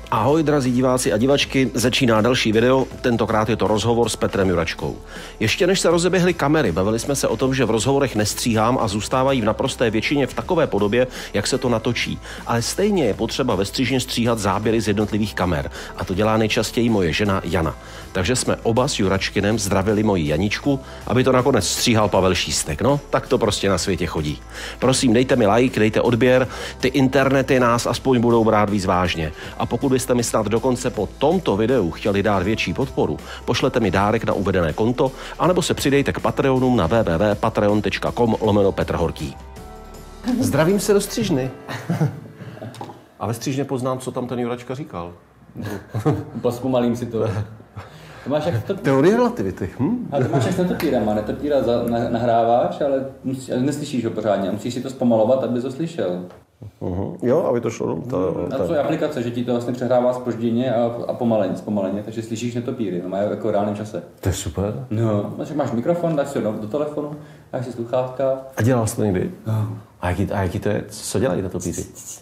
Ahoj, drazí diváci a divačky, začíná další video, tentokrát je to rozhovor s Petrem Juračkou. Ještě než se rozeběhly kamery, bavili jsme se o tom, že v rozhovorech nestříhám a zůstávají v naprosté většině v takové podobě, jak se to natočí. Ale stejně je potřeba ve střižně stříhat záběry z jednotlivých kamer. A to dělá nejčastěji moje žena Jana. Takže jsme oba s Juračkinem zdravili moji Janičku, aby to nakonec stříhal Pavel Šístek. No, tak to prostě na světě chodí. Prosím, dejte mi like, dejte odběr, ty internety nás aspoň budou brát víc vážně. A pokud byste mi snad dokonce po tomto videu chtěli dát větší podporu, pošlete mi dárek na uvedené konto, anebo se přidejte k Patreonům na www.patreon.com/Petr Horký. Zdravím se do střižny. A ve střižně poznám, co tam ten Juračka říkal. Pospomalím si to. To máš jak to... Teorie relativity. A to máš jak netopíra, má netopíra nahráváš, ale neslyšíš ho pořádně. Musíš si to zpomalovat, aby to slyšel. Jo, aby to šlo. A to je aplikace, že ti to vlastně přehrává zpožděně a zpomaleně, takže slyšíš netopíry, no má jako v reálném čase. To je super. No, máš mikrofon, dáš si ho do telefonu, dáš si sluchátka. A dělal jsi to někdy? No. A jaký to je? Co dělají netopíry?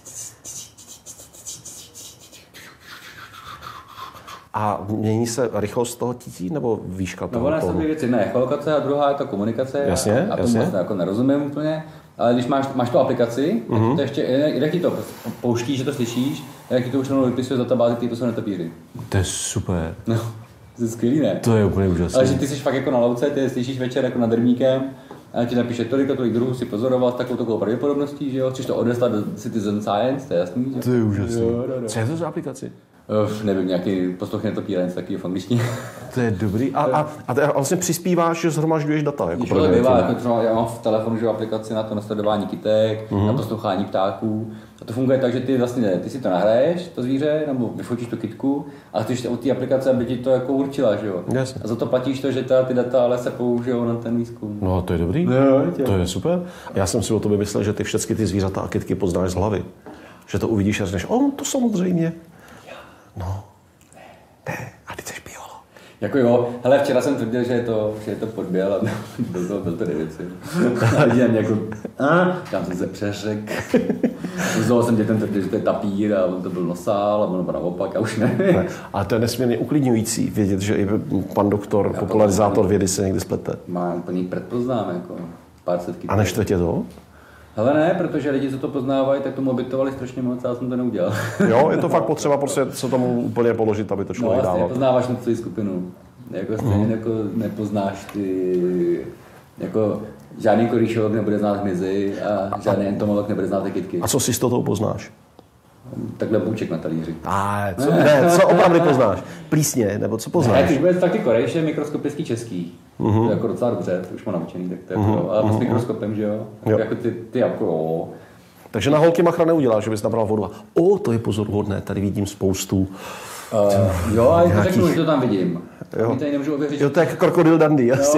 A mění se rychlost toho títí nebo výška toho? No ona jsou dvě věci, jedna je echolokace a druhá je ta komunikace. Jasně, a tomu vlastně jako nerozumím úplně. Ale když máš tu aplikaci, to ještě, jak ti to pouští, že to slyšíš, jak ti to už vypisuje z databázy, to jsou netopíry. To je super. No, to je skvělý, ne? To je úplně úžasné. Ale že ty jsi fakt jako na louce, ty slyšíš večer jako nad rybníkem a ti napíše tolik druhů si pozoroval s takovou pravděpodobností, že jo? Chceš to odeslat do Citizen Science, to je jasný, že? To je úžasné. Co je to za aplikaci? Nevím, nějaký poslouch netopíra, něco takový v angličtině. To je dobrý. A vlastně přispíváš, že zhromažďuješ data. Jako jako třeba já mám v telefonu že aplikaci na to nasledování kytek, na poslouchání ptáků. A to funguje tak, že ty si to nahraješ, to zvíře, nebo vyfotíš tu kytku, ale chceš od té aplikace, aby ti to jako určila, že jo. Jasně. A za to platíš to, že ty data ale se použijou na ten výzkum. No, to je dobrý. No, to je super. Já jsem si o tobě myslel, že ty všechny ty zvířata a kytky poznáš z hlavy. Že to uvidíš a řekneš, to samozřejmě. No, ne, a ty jsi biolog. Jako jo, hele, včera jsem tvrdil, že je to podběl a byl to 900. A jen jako, tam jsem se přeřek. Znovu jsem dětem tvrdil, že to je tapír a on to byl nosál a ono naopak a už ne. Ale to je nesmírně uklidňující vědět, že i pan doktor, popularizátor vědy se někdy splete. Má úplně předpoznám, jako pár setky. A neštve tě to? Hele ne, protože lidi, co to poznávají, tak tomu obytovali strašně moc a já jsem to neudělal. Jo, je to fakt potřeba prostě se tomu úplně položit, aby to člověk dával. No poznáváš na svou skupinu. Jako stejně jako nepoznáš ty, jako žádný korýšolog nebude znát hmyzy a žádný entomolog nebude znát ty kytky. A co si s tou poznáš? Takhle bůček na talíři. Co opravdu poznáš? Plísně, nebo co poznáš? Ne, když bude tak ty korejše, mikroskopický český. To je jako docela dobře, to už mám naučený, tak to je ale s mikroskopem, že jo? Jako ty jako jo. Takže na holky machra neuděláš, že bys nabral vodu a to je pozoruhodné, tady vidím spoustu. Jo, ale to řeknu, že to tam vidím. Jo. Tady nemůžu ověřit. Jo, to je jako krokodil Dundee, jasně.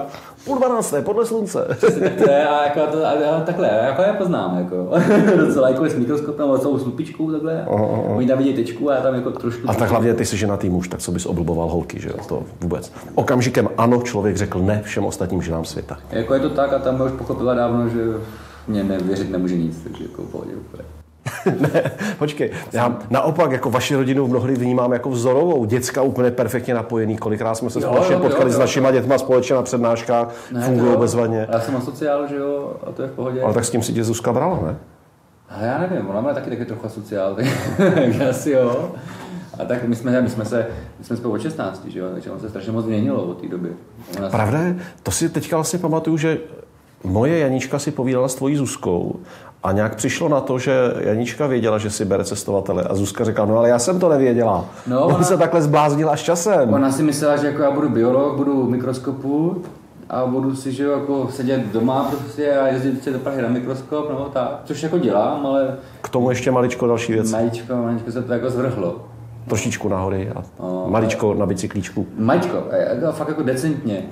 11:30, podle slunce. Tak to je, a takhle, jako já poznám, jako. Docela jako s mikroskopem, ale celou slupičkou, takhle. Oni tam vidí tečku a já tam jako trošku... A tak hlavně ty jsi ženatý muž, tak co bys oblboval holky, že jo, to vůbec. Okamžikem ano, člověk řekl ne všem ostatním ženám světa. Jako je to tak a tam už pochopila dávno, že mě nevěřit nemůže nic, takže jako pohodě úplně. Ne, počkej, já naopak jako vaši rodinu mnohdy vnímám jako vzorovou. Děcka úplně perfektně napojený, kolikrát jsme se společně potkali s našima dětma společně na přednáškách, fungují bezvadně. Já jsem asociál, že jo, a to je v pohodě. Ale tak s tím si tě Zuzka brala, ne? A já nevím, ona má taky trochu asociál, takže asi jo. A tak my jsme spolu od 16, že jo, takže on se strašně moc změnilo od té doby. Pravda je, to si teďka vlastně pamatuju, že moje Janička si povídala s tvojí Zuzkou a nějak přišlo na to, že Janička věděla, že si bere cestovatele a Zuzka řekla, no ale já jsem to nevěděla. No, ona se takhle zbláznila až časem. Ona si myslela, že jako já budu biolog, budu v mikroskopu a budu si, že jako sedět doma prostě a jezdit do Prahy na mikroskop, no tak, což jako dělám, ale... K tomu ještě maličko další věc. Maličko se to jako zvrhlo. Trošičku nahory a maličko na bicyklíčku. Maličko, fakt jako decentně.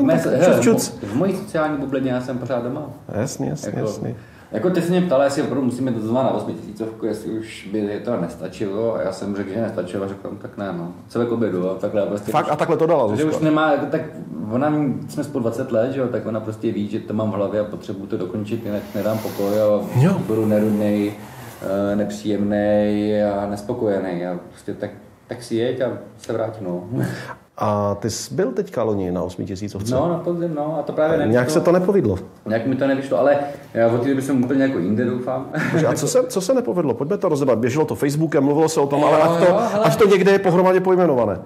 V mojí sociální bublině já jsem pořád doma. Jasný. Jako ty se mě ptala, jestli opravdu musíme to na 8 tisícovku, jestli už by to nestačilo a já jsem řekl, že nestačilo a řekl, tak ne, no. Co k obědu a takhle prostě. Fakt a takhle to dala Zuzka. Že už nemá, tak ona, jsme spolu 20 let, že jo, tak ona prostě ví, že to mám v hlavě a potřebuji to dokončit, jinak nedám pokoj a budu nerudnej. nepříjemný a nespokojený. A prostě tak si jeď a se vrátí. No. A ty jsi byl teďka loni na 8000? No, na podzim, no. A to právě nevyšlo. Nějak se to nepovedlo? Nějak mi to nevyšlo, ale já od té doby jsem úplně jako jinde, doufám. A co se nepovedlo? Pojďme to rozebrat. Běželo to Facebookem, mluvilo se o tom, ale ať to někde je pohromadě pojmenované.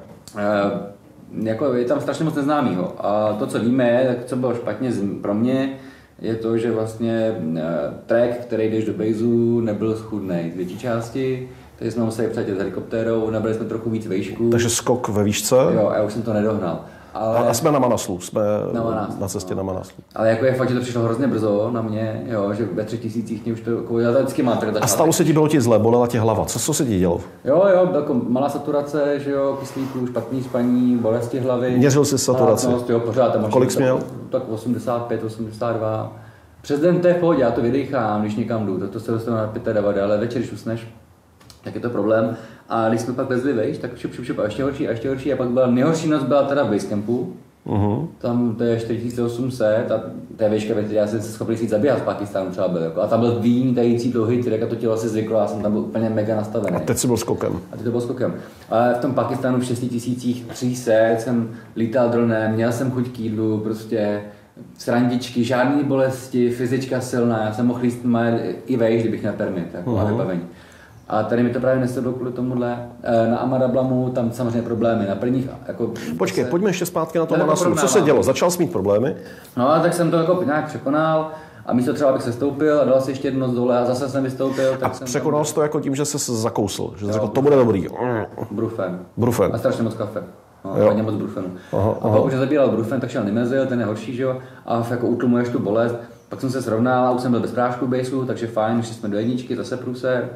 Jako je tam strašně moc neznámýho. A to, co víme, tak co bylo špatně pro mě, je to, že vlastně track, který jdeš do bejzu, nebyl schůdnej z větší části. Takže jsme museli přijít s helikoptérou, nabrali jsme trochu víc výšku. Takže skok ve výšce? Jo, a já už jsem to nedohnal. Ale... A jsme na Manaslu, jsme na cestě na Manaslu. Ale jako je fakt, že to přišlo hrozně brzo na mě, jo, že ve 3000 mě už to, jako, já to vždycky mám. A stalo se ti, bylo ti zle, bolela tě hlava, co se ti dělo? Jo, jako malá saturace, že jo, kyslíku, špatný spaní, bolesti hlavy. Měřil jsi saturaci? Jo, pořád. Kolik jsi měl? Tak 85, 82. Přes den to je v pohodě, já to vydechám, když někam jdu, to se dostanu na 95, ale večer, když usneš, tak je to problém. A když jsme pak lezli vejš, tak šup, a ještě horší. A pak byla nejhorší noc byla teda v basecampu. Tam to je 4800 a to je výška, ve které já jsem se schopný jít zabíhat v Pakistánu třeba byl. Jako. A tam byl vynikající dlouhý tyrek a to tělo si zvyklo a jsem tam byl úplně mega nastavený. A teď jsi byl skokem. A teď to byl skokem. Ale v tom Pakistánu v 6300 jsem lítal dronem, měl jsem chuť k jídlu, prostě srandičky, žádný bolesti, fyzička silná, já jsem mohl jíst i vejš, kdybych měl permit, jako a vybavení. A tady mi to právě nesedlo kvůli tomuhle. Na Amadablamu tam samozřejmě problémy. Na prvních jako... Počkej, pojďme ještě zpátky na to Manaslu. Co se dělo? Začal jsi mít problémy? No a tak jsem to jako nějak překonal a místo třeba bych se stoupil a dal si ještě jednu noc dole a zase jsem vystoupil. Tak a jsem překonal jsi to jako tím, že jsi zakousl, že jsi řekl, to bude dobrý. Brufen. A strašně moc kafe. No, hodně moc brufenu. A pak už zabíral brufen, tak šel Nimezil, ten je horší, že jo? A jako utlumuješ tu bolest. Pak jsem se srovnal a už jsem byl bez prášku baseu, takže fajn, šli jsme do jedničky, zase průser.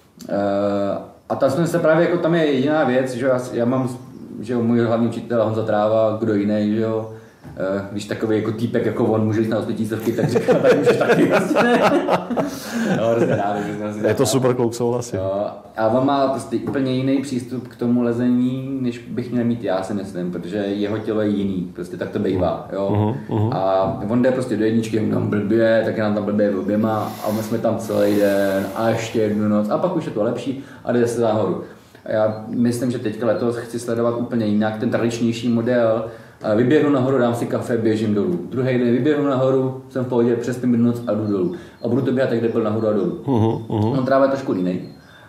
A tam jsme se právě, jako tam je jediná věc, že já mám, že můj hlavní učitel Honza Tráva, kdo jiný, že jo, když takový jako týpek jako on může jít na 8000, tak říká, tak můžeš taky vlastně. No, hrozně rád, je to super kluk, souhlasím. A on má prostě úplně jiný přístup k tomu lezení, než bych měl mít já, si myslím, protože jeho tělo je jiný, prostě tak to bývá, jo. A on jde prostě do jedničky, tam blbě, tak nám tam blbě oběma a my jsme tam celý den a ještě jednu noc a pak už je to lepší a jde se nahoru. A já myslím, že teďka letos chci sledovat úplně jinak ten tradičnější model. Vyběhnu nahoru, dám si kafe, běžím dolů. Druhý den vyběhnu nahoru, jsem v pohodě, přespím noc a jdu dolů. A budu to běhat tak, kde byl nahoru a dolů. On Tráva je trošku jiný.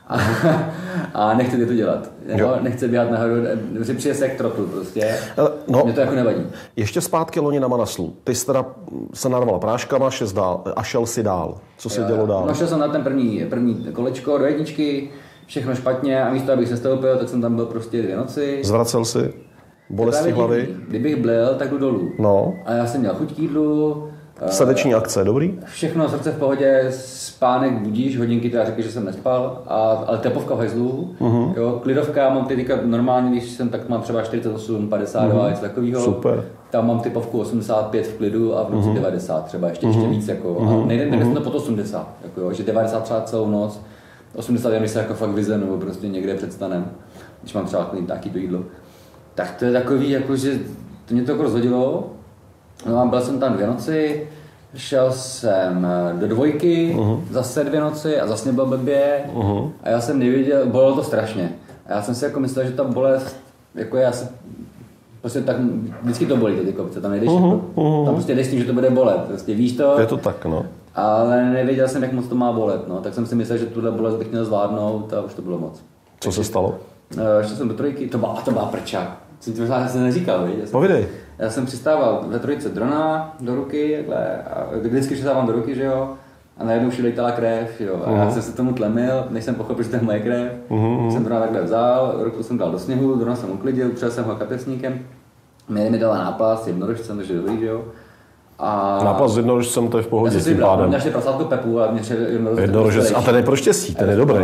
A nechce to dělat. Nechce běhat nahoru, přijde se jak trotl prostě. No, mě to jako nevadí. Ještě zpátky loni na Manaslu. Ty jsi teda se narval práškama a šel si dál. Co se dělo dál? No, šel jsem na ten první kolečko do jedničky, všechno špatně a místo, abych se stoupil, tak jsem tam byl prostě 2 noci. Zvracel si? Bolesti hlavy? Kdybych blil, tak jdu dolů. No. A já jsem měl chuť k jídlu. Srdeční akce, dobrý? Všechno, srdce v pohodě, spánek budíš, hodinky teda řekl, že jsem nespal, ale tepovka v hajzlu, jo, klidovka, mám teďka normálně, když jsem tak mám třeba 48, 52, něco takového. Super. Tam mám typovku 85 v klidu a v noci 90 třeba, ještě víc, jako, a nejde jsem to pod 80, jako, jo, že 90 třeba celou noc, 80 je mi se jako fakt vyzenu, nebo prostě někde předstanem, když mám třeba taky to jídlo. Tak to je takový, jako, že to mě to jako rozhodilo. No a byl jsem tam 2 noci, šel jsem do 2, zase 2 noci a zase mě byl blbě a já jsem nevěděl, bolelo to strašně. A já jsem si jako myslel, že ta bolest, jako já se, prostě tak, vždycky to bolí ty kopce, tam nejdeš, tam prostě jdeš s tím, že to bude bolet, prostě víš to. Je to tak, no. Ale nevěděl jsem, jak moc to má bolet, no, tak jsem si myslel, že tuhle bolest bych měl zvládnout a už to bylo moc. Co se stalo? Šel jsem do 3, to byla prča. Jsem ti možná neříkal, víš? Povídej. Já jsem přistával ve 3 drona do ruky, takhle, a vždycky přistávám do ruky, že jo, a najednou už lejtala krev, jo, a já jsem se tomu tlemil, než jsem pochopil, že to je moje krev, jsem drona takhle vzal, ruku jsem dal do sněhu, drona jsem uklidil, upřel jsem ho kapesníkem, mi dala nápas jednorožcem, takže dobrý, že jo. A nápas s jednorožcem, to je v pohodě s tím pádem. Já jsem prasátko Pepu a mě jednorožec, a ten je pro štěstí, ten je dobrý.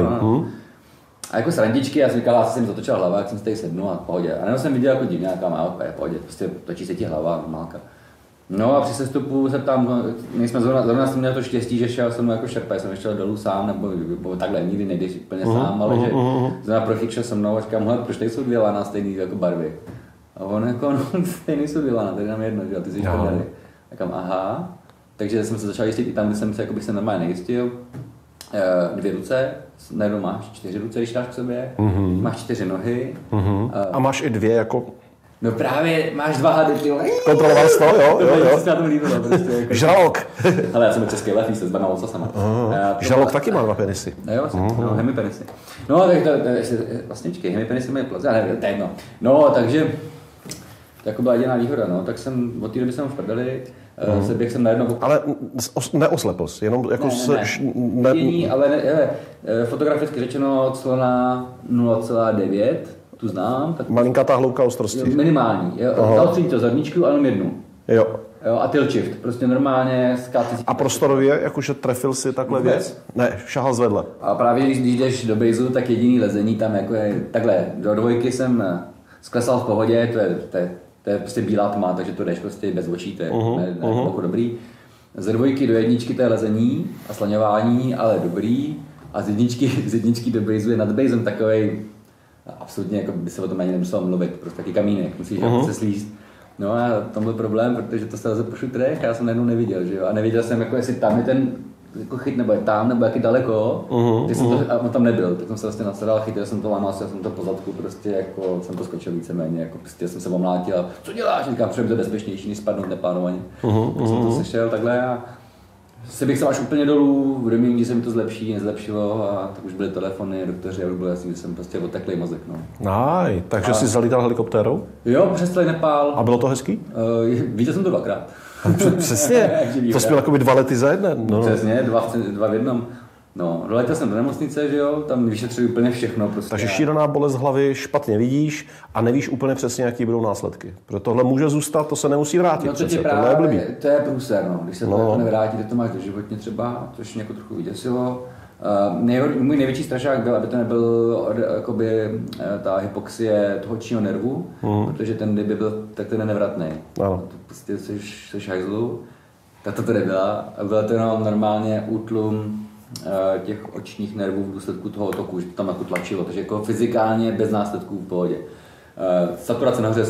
A jako srandičky, já jsem říkal, já jsem zatočil hlava, jak jsem si tady sednul a v pohodě. A jenom jsem viděl jako divně, jaká má v pohodě, prostě točí se ti hlava, normálka. No a při sestupu se tam, nejsme zrovna jsem měl to štěstí, že šel jsem jako šerpa, jsem šel dolů sám, nebo takhle, nikdy nejdeš úplně sám, ale že zrovna Prochík šel se mnou a říkám, hele, proč tady jsou 2 lana stejný jako barvy? A on jako, no, stejný jsou 2 lana, tady nám jedno, že ty jsi škodali. Říkám, aha, takže jsem se začal jistit i tam, kde jsem se, jako bych se normálně nejistil. 2 ruce, najednou máš 4 ruce, když dáš k sobě, máš 4 nohy. A máš i 2 jako... No právě máš 2 hady, ty vole. Kontroloval jsi to, jo. To se na tom líbilo, prostě. Jako... Žralok. Ale já jsem český lefí, se s 2 ocasama. Žralok taky má 2 penisy. Jo, no, hemipenisy. No, tak to vlastně hemipenisy mají plec, já nevím, to je jedno. No, takže to jako byla jediná výhoda, no, tak jsem od té doby jsem v prdeli, běh jsem najednou... Ale neoslepl jsi, jenom jako ne. Ale fotograficky řečeno clona 0,9, tu znám. Tak... Malinkatá hloubka ostrosti. Minimální, dal 3 to zadničku a jenom 1. Jo. A tilt shift, prostě normálně skáci. A prostorově, jakože trefil si takhle věc? Ne, šahal zvedle. A právě když jdeš do bejzu, tak jediný lezení tam jako je takhle. Do 2 jsem sklesal v pohodě, to je prostě bílá tma, takže to jdeš prostě bez očí, to je jako dobrý. Ze 2 do 1 to je lezení a slaňování, ale dobrý. A z jedničky do bejzu je nad bejzem takovej, absolutně jako by se o tom ani nemusel mluvit, prostě taky kamínek, musíš se slízt. No a tam byl problém, protože to se leze po šutrech a já jsem najednou neviděl, že jo. A neviděl jsem, jako jestli tam je ten jako chyt, nebo je tam, nebo jak je daleko. A on tam nebyl, tak jsem se vlastně nasedal, chytil jsem to, lámal jsem to po zadku, prostě jako jsem to skočil víceméně, jako prostě jsem se omlátil a co děláš? Říkám, protože to bezpečnější, než spadnout neplánovaně. Tak jsem to sešel takhle a se bych až úplně dolů, v domínku, se mi to zlepší, nezlepšilo a tak už byly telefony, doktoři a už bylo jasný, že jsem prostě oteklý mozek. No. Takže jsi zalítal helikoptérou? Jo, přes celý Nepál. A bylo to hezký? Viděl jsem to 2krát. Přesně, to jsi měl jakoby 2 lety za jeden. No. Přesně, 2 v jednom. No, doletěl jsem do nemocnice, že jo, tam vyšetřili úplně všechno. Prostě. Takže šílená bolest hlavy, špatně vidíš a nevíš úplně přesně, jaký budou následky. Protože tohle může zůstat, to se nemusí vrátit. No to právě, to je průser, no. Když se to nevrátí, tak to máš doživotně třeba, což mě jako trochu vyděsilo. Můj největší strašák byl, aby to nebyl jakoby, ta hypoxie toho očního nervu, protože ten kdyby byl, tak ten je nevratný. To prostě jsi hajzlu, tak to nebyla. A byla to jenom normálně útlum těch očních nervů v důsledku toho toku, že to tam jako tlačilo, takže jako fyzikálně bez následků v pohodě. Saturace nahoře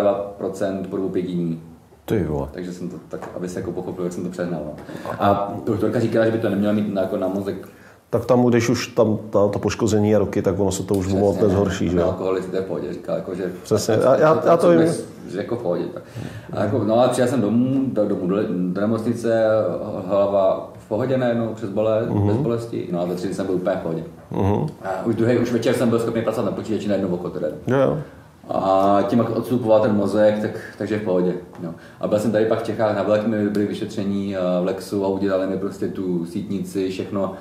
72% po dobu 5 dní. Ty vole. Takže jsem to tak, aby se jako pochopil, jak jsem to přehnal. A doktorka říkala, že by to nemělo mít jako na mozek. Tak tam, když už tam to poškození je roky, tak ono se to už moc nezhorší, že jo? Alkoholisté je v pohodě, říká, jako, že... Přesně, já to vím. Že jako v pohodě. A jako, no a přijel jsem domů do nemocnice, hlava v pohodě najednou, přes bez bolesti. No a za 3 dny jsem byl úplně v pohodě. A už večer jsem byl schopný pracovat na počítači na jedno oko teda. Jo. A tím, jak odstupoval ten mozek, takže v pohodě. No. A byl jsem tady pak v Čechách, na velkém mi byli vyšetření v Lexu a udělali mi prostě tu sítnici, všechno.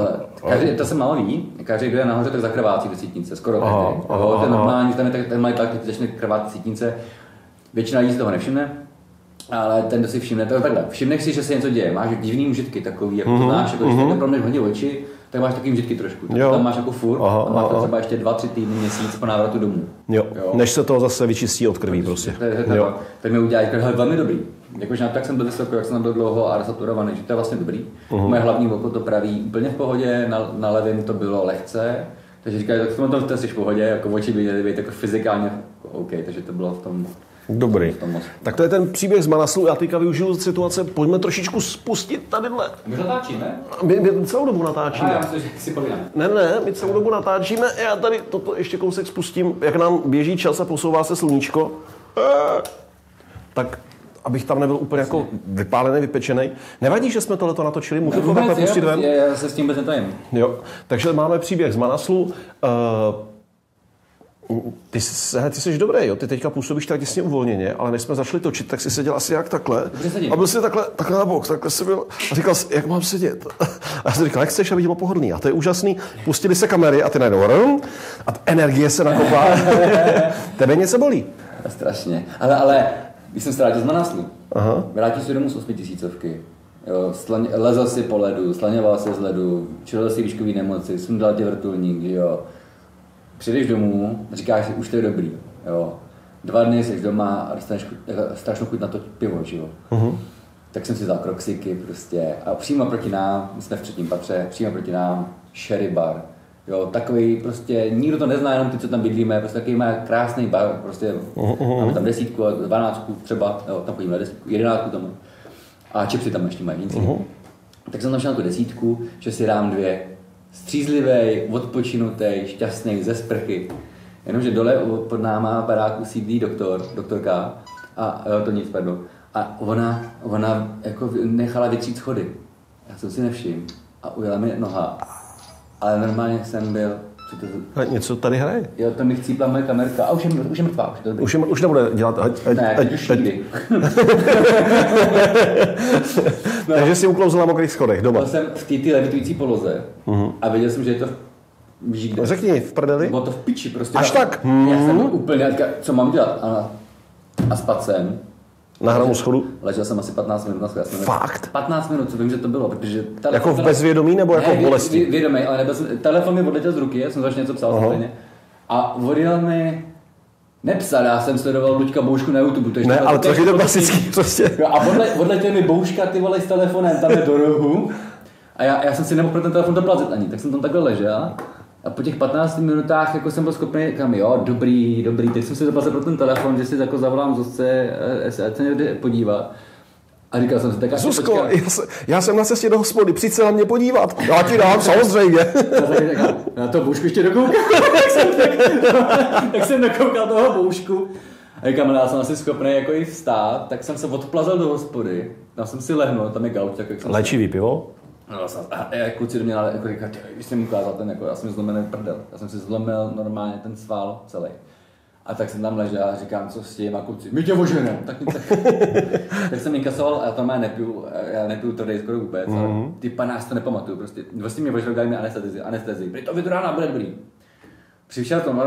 To se málo ví, každý, kdo je nahoře, tak zakrvácí do sítnice, skoro každý. To je normální, ten mají tak, teď začne krvátit sítnice, většina lidí si toho nevšimne, ale ten, kdo si všimne, to je takhle, všimneš si, že se něco děje, máš divný užitky takový, jako to znáš, jako když takhle promneš hodně oči, tak máš takový užitky trošku, tam máš jako furt, a máš to třeba ještě 2-3 týdny, měsíc po návratu domů. Jo. Než se to zase vyčistí od krví prostě. Tak mi udělá, velmi dobrý. Jakože tak jsem byl vysoko, jak jsem byl dlouho a resaturovaný, že to je vlastně dobrý. Moje hlavní oko to praví úplně v pohodě, na levém to bylo lehce. Takže říkají, tak to jsi v pohodě, jako oči by měly být jako fyzikálně OK, takže to bylo v tom. Dobrý. Tak to je ten příběh z Manaslu. Já teďka využiju situace, pojďme trošičku spustit tadyhle. My natáčíme? My celou dobu natáčíme. Já myslím, že si povídám. Ne, my celou dobu natáčíme. Já tady toto ještě kousek spustím, jak nám běží čas a posouvá se sluníčko. Tak abych tam nebyl úplně jako vypálený, vypečený. Nevadí, že jsme tohleto natočili? Můžu to takhle pustit ven? Já se s tím vůbec netajím. Jo, takže máme příběh z Manaslu. Ty jsi dobrý, jo? Ty teďka působíš tak těsně uvolněně, ale než jsme začali točit, tak jsi seděl asi jak takhle. A byl jsi takhle na bok, takhle jsi byl a říkal jsi, jak mám sedět. A já jsem říkal, jak chceš, aby bylo pohodlný. A to je úžasný. Pustili se kamery a ty najednou a energie se nakopá. Tebe něco bolí. Strašně. Ale když jsem se vrátil z Manaslu, vrátil si domů z 8000. Lezl si po ledu, slaňoval se z ledu, čelil si výškový nemoci, sundal tě vrtulník, jo. Přijdeš domů, říkáš si, už to je dobrý, jo. 2 dny jsi doma a dostaneš strašnou chuť na to pivo, jo. Tak jsem si vzal kroksiky prostě a přímo proti nám, my jsme v 3. patře, přímo proti nám sherry bar. Jo, takový prostě, nikdo to nezná, jenom ty, co tam bydlíme, prostě takový má krásný bar, prostě máme tam 10, 12 třeba, jo, tam chodíme na 10, 11 tam. A čipsy tam ještě mají, nic. Tak jsem našel tu 10, že si dám 2. Střízlivej, odpočinutej, šťastný, ze sprchy. Jenomže dole pod náma baráku sídlí doktorka, a to nic, pardon. A ona jako nechala vytřít schody. Já jsem si nevšiml a ujela mi noha. Ale normálně jsem byl... Něco tady hraje? Jo, to mi chcípla moje kamerka. A už je mrtvá. Už nebude dělat... už nikdy. Takže si uklouzl na mokrých schodech doma. Byl jsem v té levitující poloze a věděl jsem, že je to... Víš kde? Řekni, v prdeli? Bylo to v piči prostě. Až tak? Já jsem byl úplně... Co mám dělat? A spadl jsem. Na hranu schodu? Ležel jsem asi 15 minut na schodě. Fakt? 15 minut, co vím, že to bylo, protože... Jako v bezvědomí nebo jako v bolesti? Vědomí, ale telefon mi odletěl z ruky, já jsem začal něco psal samozřejmě. A odjel mi... Nepsal, já jsem sledoval Luďka Boušku na YouTube. Ne, ale to je to klasický prostě. A odletěl mi Bouška, ty vole, s telefonem tam je do rohu. A já jsem si nemohl pro ten telefon doplazit ani, tak jsem tam takhle ležel. A po těch 15 minutách jako jsem byl schopný, říkám, jo, dobrý, teď jsem si doplazil pro ten telefon, že si jako zavolám Zuzce, ať se někde podívat. A říkal jsem si, tak Zuzko, já jsem na cestě do hospody, přijď se na mě podívat. Já ti dám, samozřejmě. Já to Boušku ještě dokoukal. tak jsem dokoukal toho Boušku. A říkám, já jsem asi schopný jako i vstát, tak jsem se odplazil do hospody. Tam jsem si lehnul, tam je gauč. Léčivý pivo? No, a kluci do mě jako říkali, když jsem ukázal ten, jako, já jsem zlomený prdel. Já jsem si zlomil normálně ten sval celý. A tak jsem tam ležel a říkám, co s tím, a kluci, my tě oženem. Tak jsem inkasoval, já tam já nepiju to skoro vůbec, ale ty panáš to nepamatuju prostě. Vlastně mě ožrali, dali mi anestezii. Prý to vyjdu rána, bude dobrý. Přišel to,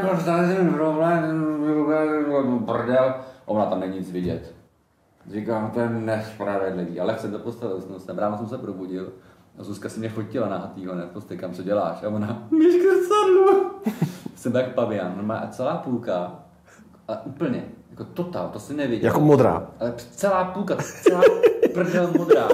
brdel, ona tam není nic vidět. Říkám, to je nespravedlivý, ale jsem to postavil, ráno jsem se probudil a Zuzka si mě fotila nahatýho, ne, prostě kam, co děláš? A ona, myš krcadlu. Jsem tak pavián, normálně a celá půlka, a úplně, jako totál, to si neviděl. Jako modrá. Ale celá půlka, celá prdel modrá.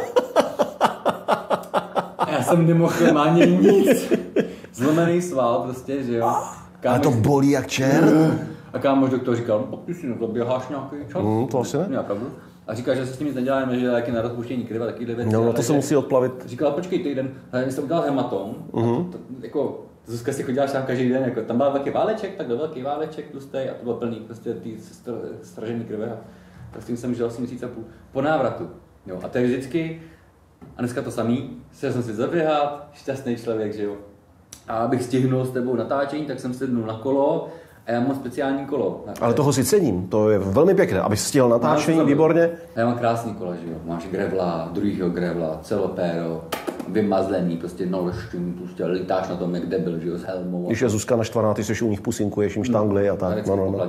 A já jsem nemohl normálně nic. Zlomený sval prostě, že jo. Ale to bolí jak čert. A kámoš doktor říkal, no ty si zaběháš nějaký čas. To asi ne. Měla pravdu. A říká, že se s tím nic nedělá, že léky na rozpuštění krve, takovýhle věci. No, to se musí odplavit. Říkala, počkej týden, ale jsem udělal hematom. Jako, Zuzka si chodila sám každý den, jako, tam byl velký váleček, tak byl velký váleček tlustej a to bylo plný prostě ty stražený krve. Tak s tím jsem žil asi měsíc a půl. Po návratu. Jo, a to je vždycky, a dneska to samý, chtěl jsem si zaběhat, šťastný člověk, že jo. A abych stihnul s tebou natáčení, tak jsem sednul na kolo. A já mám speciální kolo. Ale toho si cením, to je velmi pěkné, abys stihl natáčení, výborně. Já mám krásný kola, že jo. Máš grevla, druhýho grevla, celopéro, vymazlený, prostě naložtěný, prostě lítáš na tom jak debil, že jo, s helmou. Když je Zuzka naštvaná, ty seš u nich pusinkuješ jim štangly a tak.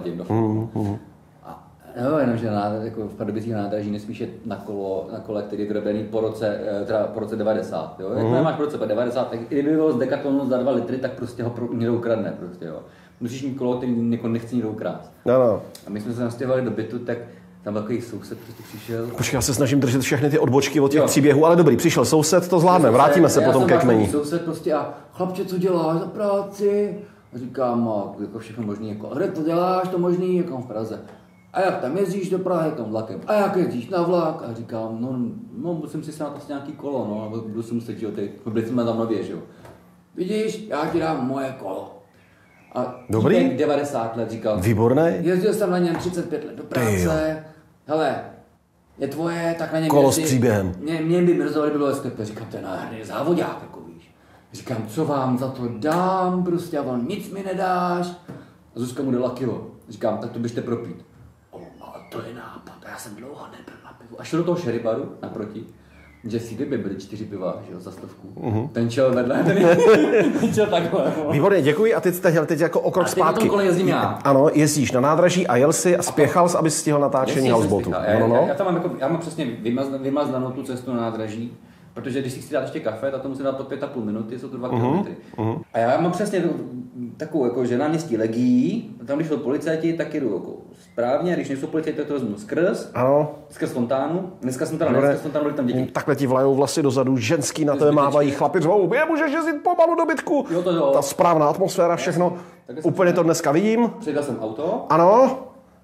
No, jenomže jako v Pardubicích nádraží nesmíš jet na kole, který je vyrobený po roce 90. Jo? Jak nemáš po roce 90, tak i kdyby bylo z Decathlonu za 2 litry, tak prostě ho někdo ukradne. Prostě, jo. Musíš mít kolo, který nechce někdo ukrást. No. A my jsme se nastěhovali do bytu, tak tam takový soused prostě přišel. Počkej, já se snažím držet všechny ty odbočky od těch příběhů, ale dobrý, přišel soused, to zvládne, vrátíme se potom ke kmeni. Soused prostě a chlapče, co děláš za práci? A říkám, jako všechno možný, jako, kde to děláš, to možný, jako v Praze. A jak tam jezdíš do Prahy, tam vlakem? A jak jezdíš na vlak? A říkám, no musím si snad asi nějaký kolo, no, budu si muset, jo, byli jsme tam nově, že jo. Vidíš, já ti dám moje kolo. A dobrý? 90 let říkal. Výborný. Jezdil jsem na něm 35 let do práce. Hele, je tvoje, tak na něm kolo s příběhem. Mě by mrzelo, kdyby bylo sklepé. Říkám, to je nádherný závodák, jako víš. Říkám, co vám za to dám, prostě, a on nic mi nedáš. A Zuzka mu dala kilo. Říkám, tak to běžte propít. To je nápad, já jsem dlouho nebyl na pivu. A šel do toho šeribaru naproti, že si kdyby byly 4 piva, že jo, za 100. Ten čel vedle, ten čel takhle. Výborně, děkuji. A teď jako o krok zpátky. A teď kole jezdím já. Ano, jezdíš na nádraží a jel si a spěchal jsi, abys stihl natáčení Houseboatu. Já mám přesně vymaznanou tu cestu na nádraží, protože když si chci dát ještě kafe, tak to musím dát pod 5,5 minuty, jsou to 2 kilometry. A já mám přesně takovou, jako, že na městí Legií, tam když jsou policajti, tak jedu jako správně, když nejsou policajti, tak to vezmu skrz fontánu. Dneska jsem tam byli tam děti. Takhle ti vlajou vlasy dozadu, ženský na tebe mávají, chlapi řvou, můžeš jezdit pomalu do bytku. Jo. Ta správná atmosféra, všechno. Úplně to dneska vidím. Přidal jsem auto. Ano.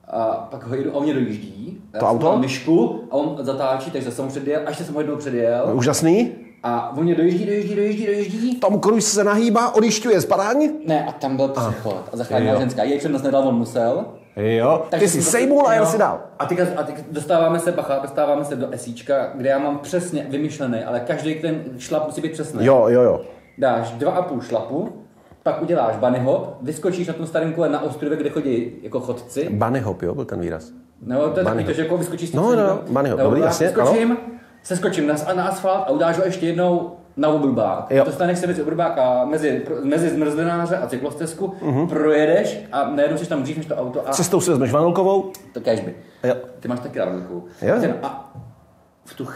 A pak ho jedu a on mě dojíždí. To auto? Mám myšku a on zatáčí, takže jsem ho předjel, až jsem ho jednou předjel. Úžasný. A on mě dojíždí. Tom Cruise se nahýbá, odjišťuje spadání? Ne, a tam byl přechod a zachránila ženská. Její přednost nedal, on musel. Jo, ty jsi sejmul a jel si dál. A teď dostáváme se do esíčka, kde já mám přesně vymyšlený, ale každý ten šlap musí být přesný. Jo. Dáš 2,5 šlapu, pak uděláš bunny hop, vyskočíš na tom starém kole na ostrově, kde chodí jako chodci. Bunny hop, jo, byl ten výraz. No, to je takový to, že jako vyskočíš. No, bunny hop, dobrý, jasně, seskočím na asfalt a udáš ho ještě jednou na oblbák. Dostaneš se mezi oblbáka, mezi zmrzlináře a cyklostezku, projedeš a najednou jsi tam dřív než to auto. A cestou si vezmeš vanilkovou? To kéžby. Jo. Ty máš taky vanilkovou. A v tu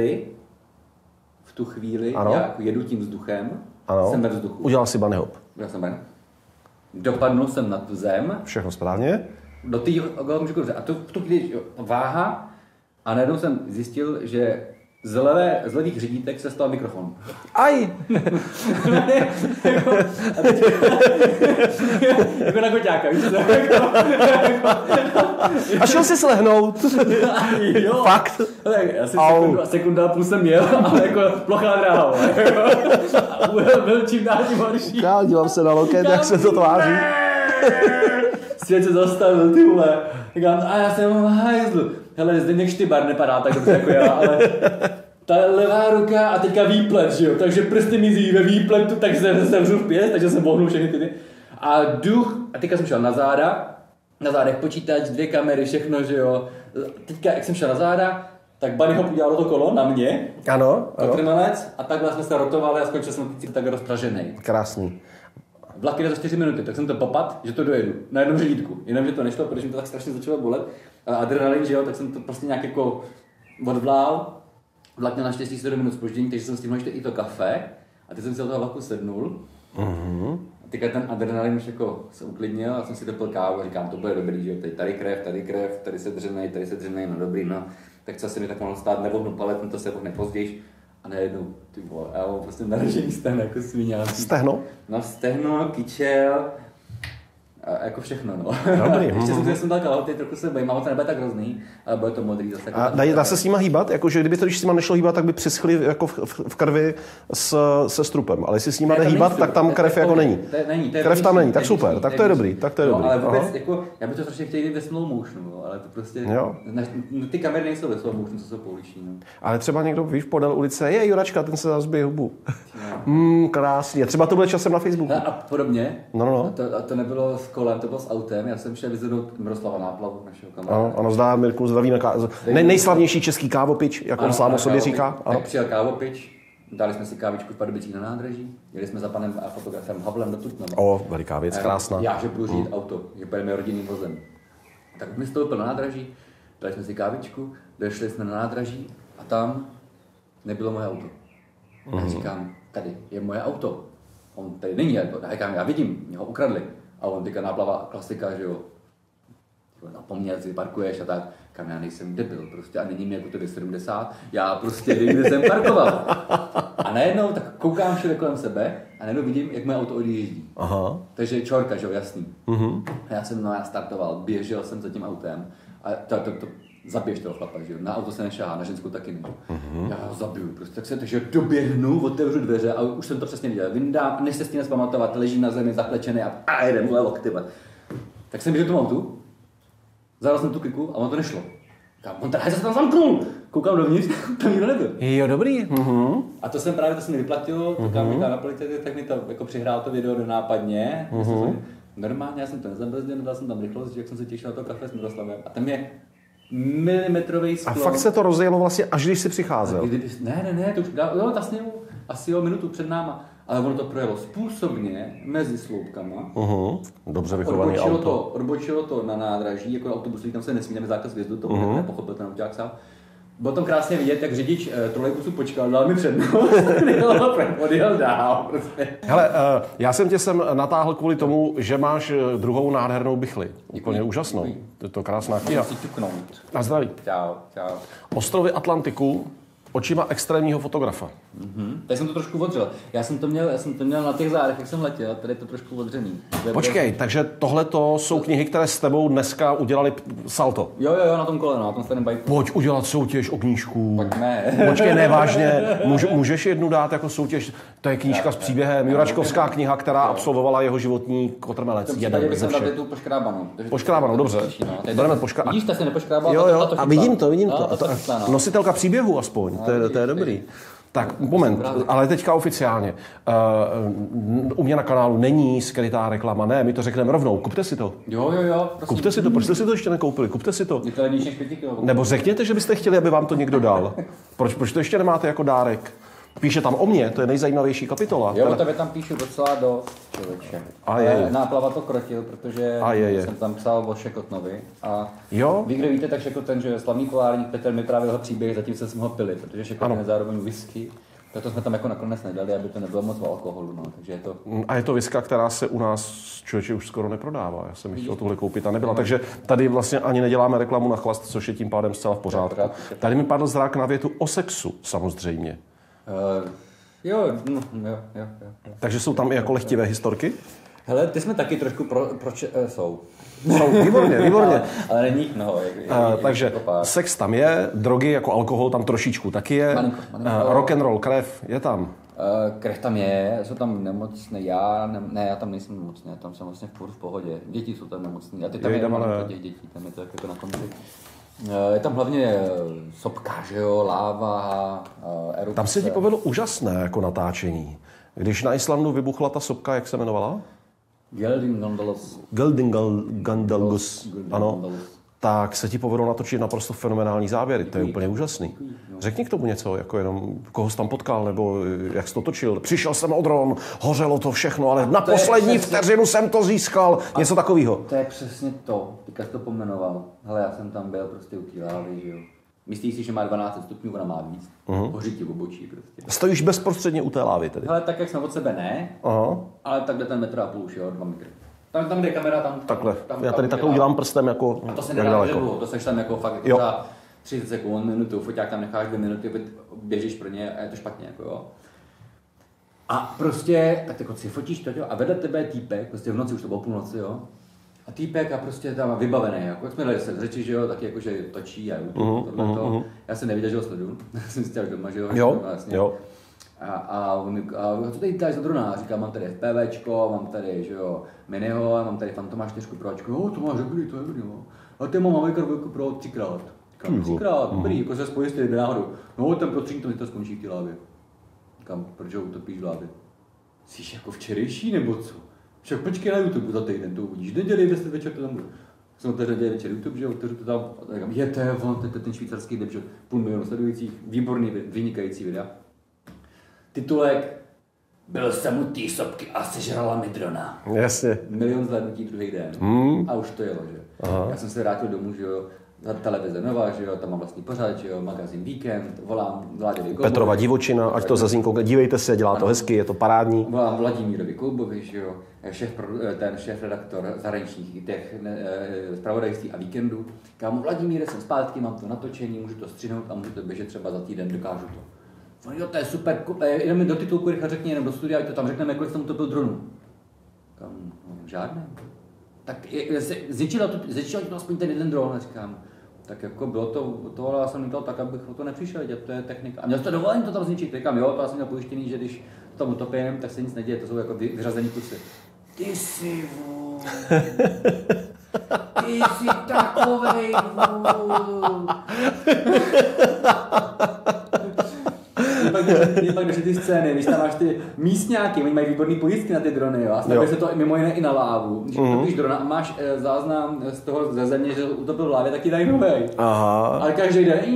chvíli já jako jedu tím vzduchem, jsem ve vzduchu. Udělal si bunny hop. Udělal jsem bunny. Dopadnul jsem na tu zem. Všechno správně. Do té a v tu chvíli váha a najednou jsem zjistil, že z levých řídítek se stal mikrofon. Aj! Jako na koťáka, víš co? A šel jsi slehnout. Jo. Fakt? Asi sekunda plus jsem jel, ale jako plochá dráha. A byl čím dál tím horší. Já dívám se na loket, jak se to tváří. Svět se zastavil, ty vole. Říkám, a já jsem v hajzlu. Hele, Zdeněk Štybar nepadá tak dobře jako já, ale ta levá ruka a teďka výplet, že jo? Takže prsty mizí ve výpletu, takže jsem zavřel v pěst, takže jsem vohnul všechny ty. A teďka jsem šel na záda, na zádech počítač, 2 kamery, všechno, že jo? Teďka, jak jsem šel na záda, tak bunny hop udělal to kolo na mě. Ano. Kotrmelec, a takhle jsme se rotovali a skončil jsem tak rozpražený. Krásný. Vlak jde za 4 minuty, tak jsem to popad, že to dojedu na jednom řídítku. Jenomže to nešlo, protože mi to tak strašně začalo bolet. A adrenalin, že jo, tak jsem to prostě nějak jako odvlál. Vlak měl naštěstí 7 minut zpoždění, takže jsem stihl ještě i to kafe. A teď jsem si do toho vlaku sednul. A teďka ten adrenalin už jako se uklidnil a jsem si dopil kávu a říkám, to bude dobrý, že jo, tady krev, tady se dřenej, no dobrý, no. Tak co se mi tak mohlo stát, nevohnu palet, to se vohne později. A najednou, ty vole, já mám prostě naražený stehno jako sviňáci. Stehno? No stehno, kyčel, a jako všechno, no. Dobrý. Ještě jsem dal kalhoty, trochu se bojím, to nebude tak hrozný, ale bude to modrý zase. A dá se s nima hýbat? Jakože kdyby to, když s nima nešlo hýbat, tak by přischly jako v krvi se strupem. Ale jestli s nima jde hýbat, tak tam krev jako není. Krev tam není, tak super, tak to je dobrý. No, ale vůbec, jako, já bych to strašně chtěl jít ve slow motionu, ale to prostě, ty kamery nejsou ve slow motionu, co jsou pouliční. No. Ale třeba někdo, víš, podél ulice, je Juračka, ten se zazbije hubu. Krásně. Třeba to bude časem na Facebooku. A podobně. No. A to nebylo s kolem, to bylo s autem. Já jsem šel vyzvednout Miroslava Náplavu, našeho kamaráda. Ano, zdá Mirku, zdravíme. Nejslavnější český kávopič, jak on sám o sobě říká. Tak přijel kávopič, dali jsme si kávičku v Pardubicích na nádraží, jeli jsme za panem a fotografem Havlem do Trutnova. Veliká věc, krásná. Já, že budu řídit auto, že pojedeme rodinným vozem. Tak mi stoupil na nádraží, dali jsme si kávičku, došli jsme na nádraží a tam nebylo moje auto. Já říkám, tady je moje auto. On tady není, já vidím, mě ho ukradli. A on teďka Náplava, klasika, že jo. Napomněl si, parkuješ a tak. Kam já nejsem debil, prostě a není mi jako tady 70. Já prostě vím, kde jsem parkoval. A najednou tak koukám všude kolem sebe a najednou vidím, jak moje auto odjíždí. Aha. Takže čorka, že jo, jasný. A já jsem startoval, běžel jsem za tím autem a to zabiješ toho chlapa, že jo. Na auto se nešahá, na ženskou taky ne. Já ho zabiju prostě, takže doběhnu, otevřu dveře a už jsem to přesně viděl. Vyndám, než se s tím nespamatovat, ležím na zemi zaklečený a jedem, vole loktyba. Tak jsem běžel tomu autu, zadal jsem tu kliku a on to nešlo. On tady se tam zamknul. Koukám dovnitř, tam nikdo nebyl. Jo, dobrý. A to jsem právě, to se mi vyplatilo, koukám na policii, tak mi to jako přihrál to video do nápadně. Normálně, já jsem to nezabrzdil, dal jsem tam rychlost, jak jsem se těšil na to kafe s Miroslavem. A tam je milimetrový sklo. A fakt se to rozjelo vlastně, až když jsi přicházel. Ne, to už dalo vlastně asi o minutu před náma. Ale ono to projelo způsobně mezi sloupkama. Dobře vychovaný auto. Odbočilo to na nádraží, jako autobusy, tam se nesmí, zákaz vjezdu, to nepochopil ten auták sám. Bylo tam krásně vidět, jak řidič trolejbusu počkal, dal mi přednost, odjel dál. Prostě. Hele, já jsem tě sem natáhl kvůli tomu, že máš druhou nádhernou bichli. Úplně úžasnou. Je to krásná kniha. Na zdraví. Čau. Ostrovy Atlantiku očima extrémního fotografa. Teď jsem to trošku odřel. Já jsem to měl na těch zádech, jak jsem letěl, a tady je to trošku odřený. Počkej, takže tohleto jsou knihy, které s tebou dneska udělali salto. Jo, na tom kole, na tom starém bajku. Pojď udělat soutěž o knížku. Pojď ne. Počkej, nevážně. Můžeš jednu dát jako soutěž? To je knížka s příběhem. Juračkovská kniha, která absolvovala jeho životní kotrmelec. Jeden ze všech. Tu poškrábanou. Poškrábanou, dobře. Bereme poškrábanou. Vidíš, ta se nepoškrábala. Jo, a vidím to. Nositelka příběhu aspoň, to je dobrý. Tak, moment, ale teďka oficiálně. U mě na kanálu není skrytá reklama, ne, my to řekneme rovnou, kupte si to. Jo, prosím. Kupte si to, proč jste si to ještě nekoupili, kupte si to. Je to levnější než 5 kg. Nebo řekněte, že byste chtěli, aby vám to někdo dal. Proč to ještě nemáte jako dárek? Píše tam o mně, to je nejzajímavější kapitola. Jo, o tebe tam píšu docela dost, člověče. Náplava to krotil, protože jsem tam psal o Šekotnovi. A vy, kdo víte, tak Šekoten, že slavný kolárník Petr mi právě jeho příběh, zatím jsme ho pili, protože Šekoten je zároveň whisky. Proto jsme tam jako nakonec nedali, aby to nebylo moc alkoholu. No. Takže je to... A je to whisky, která se u nás člověče už skoro neprodává. Já jsem chtěl tohle koupit a nebyla. Takže tady vlastně ani neděláme reklamu na chlast, což je tím pádem zcela v pořádku. Tady mi padl zrák na větu o sexu, samozřejmě. Jo. Takže jsou tam i jako lehtivé historky? Hele, ty jsme taky trošku jsou. Výborně. ale není jich mnoho. Takže sex tam je, drogy jako alkohol tam trošičku taky je. Malinko. Rock and roll, krev je tam. Krev tam je, jsou tam nemocné, já tam nejsem nemocný, já tam jsem vlastně v pohodě. Děti jsou tam nemocné, a ty tam je těch dětí, tam je to jako na konci. Je tam hlavně sopka, že jo, láva, erupce. Tam se ti povedlo úžasné jako natáčení. Když na Islandu vybuchla ta sopka, jak se jmenovala? Geldingalgus. Ano. Tak se ti povedlo natočit naprosto fenomenální záběry. To je úplně úžasný. Řekni k tomu něco, jako jenom koho jsi tam potkal, nebo jak jsi to točil. Přišel jsem o dron, hořelo to všechno, ale na poslední vteřinu jsem to získal. Něco takového. To je přesně to. Teďka jsi to pomenoval. Hele, já jsem tam byl prostě u té lávy, že jo. Myslíš si, že má 12 stupňů, ona má víc. Hoří ti v obočí prostě. Stojíš bezprostředně u té lávy tedy? Hele, tak jak jsme od sebe ne, ale tak jde ten 1,5 metr, jo, 2 metry. Tam jde kamera, tam... Takhle. Já tady takhle udělám prstem jako... A to se nedá dlouho, to seš tam jako fakt jako za 30 sekund, minutu, foťák tam necháš 2 minuty, běžíš pro ně a je to špatně, jako jo. A prostě, tak jako si fotíš to, jo, a vedle tebe je týpek, prostě v noci, už to bylo půlnoci, jo. A týpek a prostě tam vybavený, jako jak jsme dali se řeči, že jo, taky jako, že točí a tohleto. Já jsem neviděl, že ho sleduju, jsem si chtěl doma, že jo. Jo. A co tady děláš za drona? Říkám, mám tady FPVčko, mám tady, že jo, Miniho, mám tady Fantoma 4 Pročko, jo, to máš dobrý, to je dobrý, jo. A ty mám Mavic Pro 3x. Říkám, 3x, dobrý, jako se spojí s tím náhodou. No, ten prostředník to skončí v té lávě. Říkám, proč ho utopíš v lávě? Jsi jako včerejší, nebo co? Však počkej na YouTube za týden, to uvidíš. Nedělej 10 večer, to tam bude. Jsem otevřel večer YouTube, že otevřu to tam, a říkám, to je on, to je ten švýcarský deb, že 500 000 sledujících, výborný, vynikající videa. Titulek: Byl jsem u té sopky a sežrala mi drona. Jasně. 1 000 000 zhlédnutí druhý den. A už to jelo, že? Aha. Já jsem se vrátil domů, že jo, televize Nová, že jo, tam mám vlastní pořad, že jo, magazín Víkend, volám Vladimírovi Koubovi. Petrova divočina, ať to zazní koukne, dívejte se, dělá to hezky, je to parádní. Volám Vladimírovi Koubovi, že jo, šéf-redaktor zahraničních těch zpravodajství a Víkendu. Kámo, Vladimíre, jsem zpátky, mám to natočení, můžu to střihnout a můžu to běžet třeba za týden, dokážu to. No jo, to je super, jenom mi do titulku rychle řekni, jenom do studia, ať to tam řekneme, kolik jsem utopil dronu. Kam, no, žádné. Tak zničilo to aspoň ten jeden dron, říkám. Tak jako bylo to, ale já jsem lítal tak, abych o to nepřišel, to je technika. A měl jsi to dovolení to tam zničit, říkám, jo, to já jsem měl pojištěný, že když to tam utopím, tak se nic neděje, to jsou jako vyřazený kusy. Ty jsi vůl. Ty jsi takovej vůl. Pak jdeš ty scény, když tam máš ty místňáky, oni mají výborný pojistky na ty drony, jo, a snabuje se to mimo jiné i na lávu. Když utopíš drona a máš záznam z toho ze země, že utopil v lávě, tak ti dají novej. Aha. Ale každý jde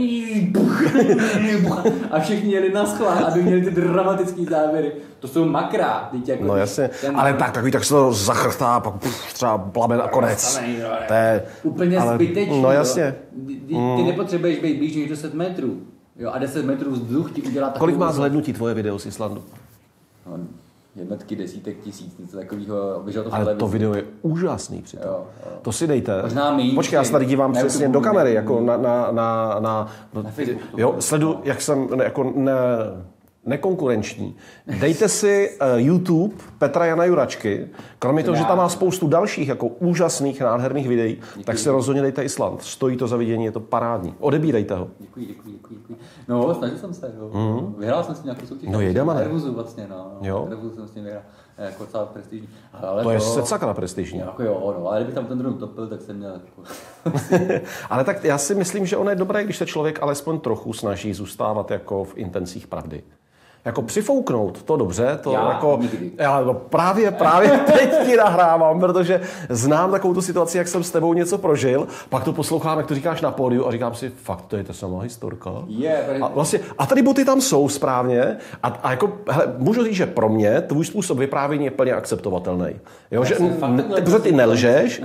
a všichni jeli na schvál, aby měli ty dramatický záběry. To jsou makra, teď jako... No jasně, ale takový tak se to zachrtá, pak třeba plamen a konec. To je úplně zbytečný. No jasně. Ty nepotřebuješ být blíž než 10 metrů. Jo, a 10 metrů vzduch ti udělá takovou... Kolik má zhlédnutí tvoje video z Islandu? No, jednotky, desítek tisíc, něco takového. Ale to video je úžasný přitom. Jo. To si dejte. Počkej, já se tady dívám přesně do kamery, jako na Facebooku. Jo, sledu, jak jsem jako nekonkurenční. Dejte si YouTube Petra Jana Juračky. Kromě toho, že tam má spoustu dalších jako úžasných, nádherných videí, tak si rozhodně dejte Island. Stojí to za vidění, je to parádní. Odebírejte ho. Děkuji. No, snažil jsem se. Vyhrál jsem s tím nějakou soutěž. No jejdeme, ne? Revuzu vlastně, no. Revuzu jsem s tím vyhrál. Jako docela prestižní. Ale to je sakra prestižní. Jako jo, no, ale kdyby tam ten druhý topil, tak jsem měl jako... Ale tak já si myslím, že ono je dobré, když se člověk alespoň trochu snaží zůstávat jako v intencích pravdy. Jako přifouknout, to dobře, to já právě teď ti nahrávám, protože znám takovou tu situaci, jak jsem s tebou něco prožil, pak to poslouchám, jak to říkáš na pódiu a říkám si, fakt, to je ta samá historka. A tady boty tam jsou správně a jako, hele, můžu říct, že pro mě tvůj způsob vyprávění je plně akceptovatelný. Jo, že protože ty nelžeš,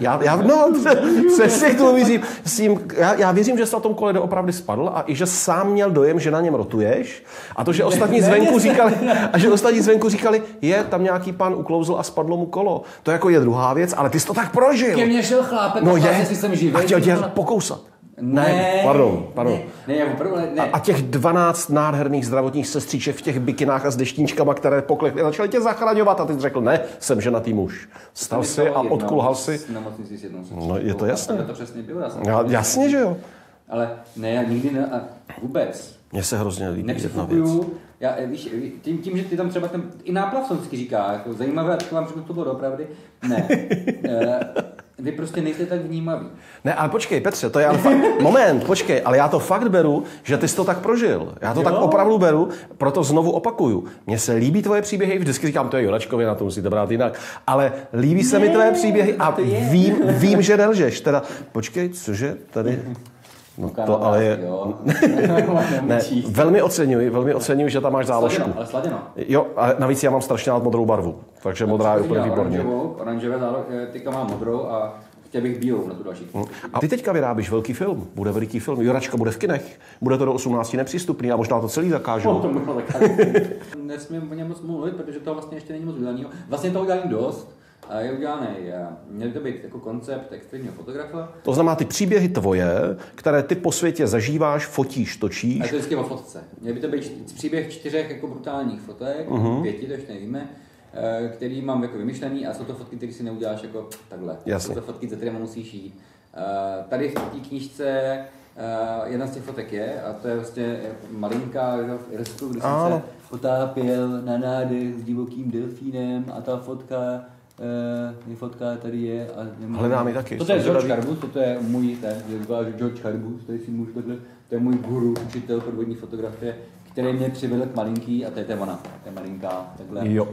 přesně to věřím, já věřím, že jsi na tom kole doopravdy spadl a i že sám měl dojem, že na něm rotuješ a to, že ostatní ostatní zvenku říkali, je, tam nějaký pán uklouzl a spadlo mu kolo. To jako je druhá věc, ale ty jsi to tak prožil. Ke mně šel chlápek, jestli jsem živý. A chtěl tě pokousat. Pardon. Ne. A těch 12 nádherných zdravotních sestříček v těch bikinách a s deštníčkama, které poklekly, začaly tě zachraňovat a ty jsi řekl, ne, jsem ženatý muž. Stal si a odkulhal si. No, je to jasné. To přesně bylo. Jasně, že jo. Ale ne, já nikdy vůbec. Mně se hrozně líbí jedna věc. Já, víš, tím, že ty tam třeba i náplav se vždycky říká, jako zajímavé, a tak vám řeknu, to bylo doopravdy. Ne. Vy prostě nejste tak vnímaví. Ne, ale počkej, Petře, to je ale fakt... Moment, počkej, ale já to fakt beru, že ty jsi to tak prožil. Já to tak opravdu beru, proto znovu opakuju. Mně se líbí tvoje příběhy, vždycky říkám, to je Juračkovi, na to musíte brát jinak. Ale líbí se mi tvoje příběhy a vím, že nelžeš. Teda, počkej, cože, tady... No to ale je... Ne, velmi oceňuji, že tam máš záložku. Ale sladěno. Jo, a navíc já mám strašně rád modrou barvu, takže modrá je úplně výborně. Oranžové teďka mám modrou a chtěl bych bílou na tu další. A ty teďka vyrábíš velký film, bude veliký film. Juračka bude v kinech, bude to do 18 nepřístupný a možná to celý zakážou. To možná zakážou. Nesmím o něm moc mluvit, protože to vlastně ještě není moc udělaného. Vlastně toho udělání dost. A je udělaný, měl to být jako koncept extrémního fotografa. To znamená ty příběhy tvoje, které ty po světě zažíváš, fotíš, točíš. A to je vždycky o fotce. Měl by to být příběh 4 jako brutálních fotek, 5, to ještě nevíme, který mám jako vymyšlený a jsou to fotky, které si neuděláš jako takhle. Jasně. Jsou to fotky, za kterými musíš jít. Tady v té knížce jedna z těch fotek je, a to je vlastně malinká irsku, kde jsem se potápěl na nádech s divokým delfínem a ta fotka tady je. Hledám ji taky. To je George Harbus, to je můj, George Harbus, tady si můžu takhle, to je můj guru, učitel podvodní fotografie, který mě přivedl k malinký, a to je ona, to je malinká, takhle. Jo.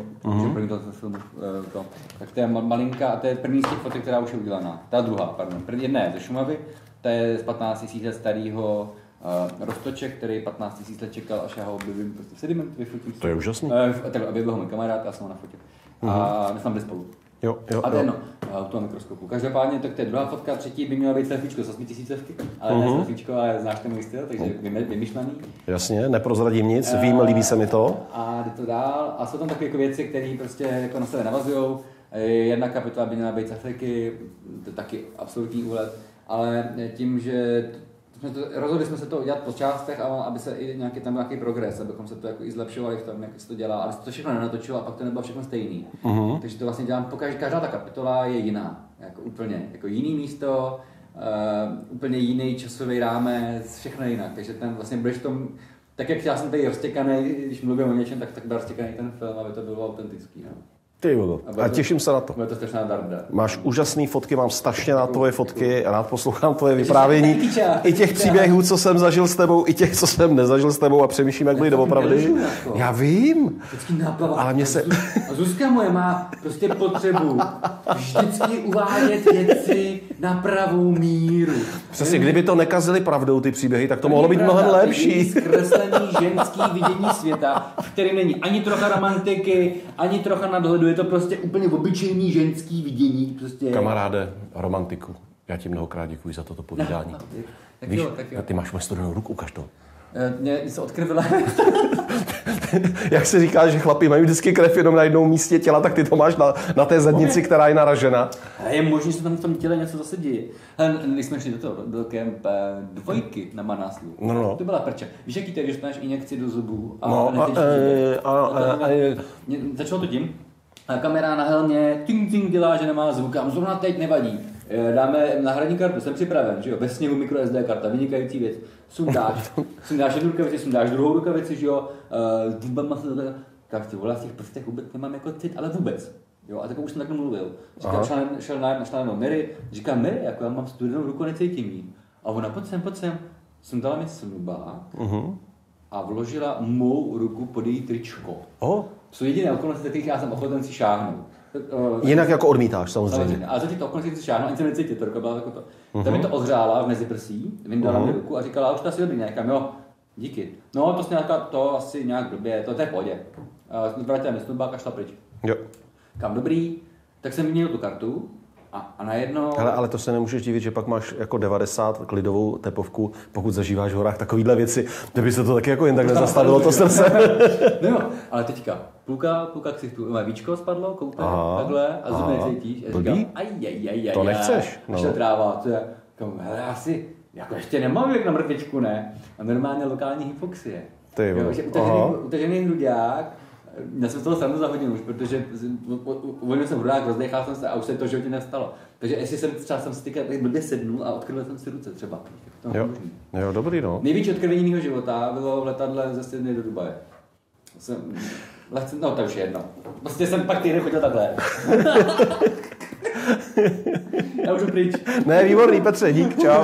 Tak to je malinká, a to je první z těch fotek, která už je udělaná. Ta druhá, pardon. Jedna je ze Šumavy, ta je z 15 000 let starého roztoče, který 15 000 let čekal, až já ho objevím prostě v sediment, vyfotím. To je úžasný. Tak objevil ho můj kamarád, já jsem ho nafotil. A my jsme byli spolu. Jo. A to je u toho mikroskopu. Každopádně to je druhá fotka, třetí by měla být selfiečko s 8000, ale ne selfiečko, ale znáš ten můj styl, takže vymyšlený. Jasně, neprozradím nic, vím, líbí se mi to. A jde to dál. A jsou tam takové jako věci, které prostě jako na sebe navazujou. Jedna kapitola by měla být z Afriky, to je taky absolutní úlet, ale tím, že rozhodli jsme se to udělat po částech, aby se i nějaký tam nějaký progres, abychom se to jako i zlepšovali v tom, jak se to dělá, ale se to všechno nenatočilo a pak to nebylo všechno stejný. Takže to vlastně dělám, každá ta kapitola je jiná, jako úplně, jako jiný místo, úplně jiný časový rámec, všechno jinak, takže ten vlastně budeš v tom, tak jak já jsem tady roztěkaný, když mluvím o něčem, tak byl roztěkaný ten film, aby to bylo autentický. No. Ty jo, a těším se na to. Bude to strašná darda. Máš úžasné fotky, mám strašně rád tvoje fotky, rád poslouchám tvoje vyprávění. I těch příběhů, co jsem zažil s tebou, i těch, co jsem nezažil s tebou a přemýšlím, jak byly doopravdy. Já vím. Ale mě se... A Zuzka moje má prostě potřebu vždycky uvádět věci na pravou míru. Přesně, kdyby to nekazili pravdou ty příběhy, tak to mohlo být mnohem lepší. Zkreslený ženský vidění světa, v kterém není ani trocha romantiky, ani trocha nadhledu. Je to prostě úplně obyčejný ženský vidění. Prostě... Kamaráde, romantiku, já ti mnohokrát děkuji za toto povídání. Tak víš, jo. ty máš moje studenou ruku, ukaž to. Mě se odkrvila. Jak se říká, že chlapi mají vždycky krev jenom na jednom místě těla, tak ty to máš na té zadnici, která je naražena. Je možný, že tam v tom těle něco zase děje. Když jsme šli do kemp 2 na Manáslu. No. To byla prča. Víš, jaký to je, když máš injekci do zubů a začalo to tím, kamera na helmě ting dělá, že nemá zvuk, a zrovna teď nevadí. Dáme náhradní kartu, jsem připraven, že jo, bez sněhu microSD karta, vynikající věc. Sundáš jednu rukavici, sundáš druhou rukavici, že jo, s dubama se to tak ty vole, v těch prstech vůbec nemám jako cit, ale vůbec. Jo, a tak už jsem takhle mluvil. Říkám, šel na Mary, říkám, Mary, jako já mám studenou ruku, necítím jí. A ona, pojď sem, sundala mi snubák a vložila mou ruku pod její tričko. Jsou jediné okolnosti, kterých já jsem ochoten si šáhnout. Jinak jako odmítáš, samozřejmě. Ale za těchto okolností si šáhnu, ani se necítit, to ruka byla jako to. Ta mi to ohřála v meziprsí, vyndala mi ruku a říkala, už to asi dobrý, nějakám, jo, díky. No, to asi nějak blbě, to je v pohodě. Vrátila mi snubák a šla pryč. Jo. Kam dobrý, tak jsem vyměnil tu kartu a najednou... Hele, ale to se nemůžeš divit, že pak máš jako 90 klidovou tepovku, pokud zažíváš v horách takovýhle věci. Kdyby se to taky jako jen tak nezastavilo to srdce. No, ale teďka půlka ksichtu, moje víčko spadlo, koupě, takhle a zuby necítíš. A říkám, to nechceš. No. Šel tráva, to je, hele, já si, jako ještě nemám věk na mrtvičku, ne? A normálně lokální hypoxie. Utažený hrudák. Já jsem z toho srandu za hodinu už, protože uvolnil jsem hrudák, rozdechal jsem se a už se to životě nestalo. Takže jestli jsem třeba si týkat, tak blbě sednul a odkrvil jsem si ruce třeba. Jo, dobrý, no. Největší odkrvení mého života bylo v letadle ze Sydney do Dubaje. No, to už je jedno. Prostě jsem pak týden chodil takhle. Já už jdu pryč. Ne, výborný, Petře, dík, čau.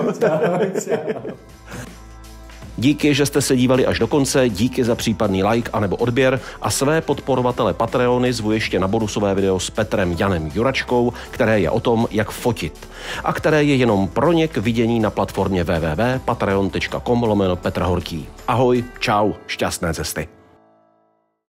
Díky, že jste se dívali až do konce, díky za případný like anebo odběr a své podporovatele Patreony zvu ještě na bonusové video s Petrem Janem Juračkou, které je o tom, jak fotit a které je jenom pro ně k vidění na platformě www.patreon.com/Petr Horký. Ahoj, čau, šťastné cesty.